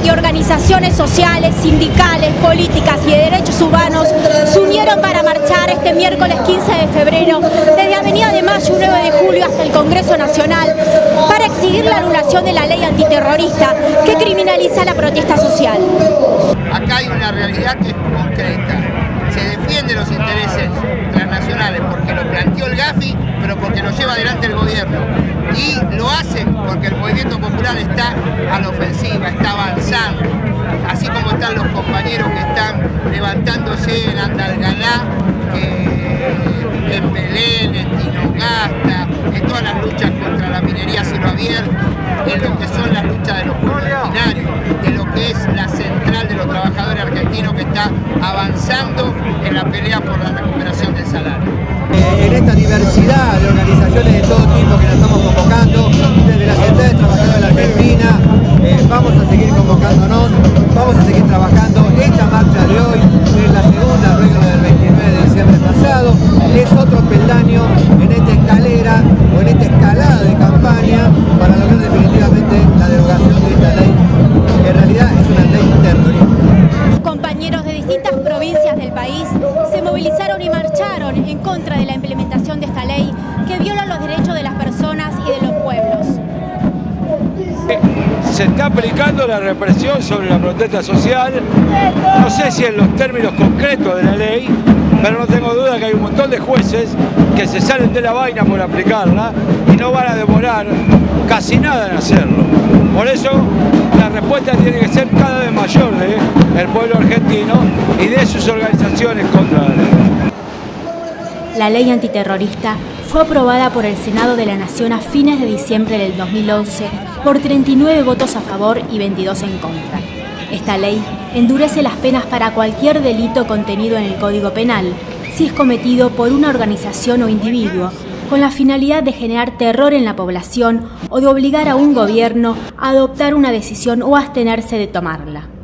y organizaciones sociales, sindicales, políticas y de derechos humanos se unieron para marchar este miércoles 15 de febrero desde Avenida de Mayo 9 de julio hasta el Congreso Nacional para exigir la anulación de la ley antiterrorista que criminaliza la protesta social. Acá hay una realidad que es concreta. Se defienden los intereses transnacionales porque lo planteó el GAFI, pero porque lo lleva adelante el gobierno. Y lo hacen porque el movimiento popular está a la ofensiva, está avanzando. Así como están los compañeros que están levantándose en Andalgalá, en Belén, en Tinogasta, en todas las luchas contra la minería a cielo abierto, en lo que son las luchas de los pueblos originarios, de lo que es la central de los trabajadores argentinos que está avanzando en la pelea por la recuperación del salario. En esta diversidad de organizaciones de todo tipo que nos estamos convocando, desde la Central de Trabajadores de la Argentina, vamos a seguir convocándonos, vamos a seguir trabajando. Esta marcha de hoy es la segunda, luego del 29 de diciembre pasado, es otro peldaño en esta escalera o en esta escalada de campaña para lograr definitivamente la derogación de esta ley, que en realidad es una ley terrorista. Compañeros de distintas provincias del país se movilizaron y marcharon en contra de la implementación de esta ley que viola los derechos de las personas y de los pueblos. Se está aplicando la represión sobre la protesta social, no sé si en los términos concretos de la ley, pero no tengo duda que hay un montón de jueces que se salen de la vaina por aplicarla y no van a demorar casi nada en hacerlo. Por eso la respuesta tiene que ser cada vez mayor del pueblo argentino y de sus organizaciones contra la ley. La ley antiterrorista fue aprobada por el Senado de la Nación a fines de diciembre del 2011 por 39 votos a favor y 22 en contra. Esta ley endurece las penas para cualquier delito contenido en el Código Penal, si es cometido por una organización o individuo, con la finalidad de generar terror en la población o de obligar a un gobierno a adoptar una decisión o abstenerse de tomarla.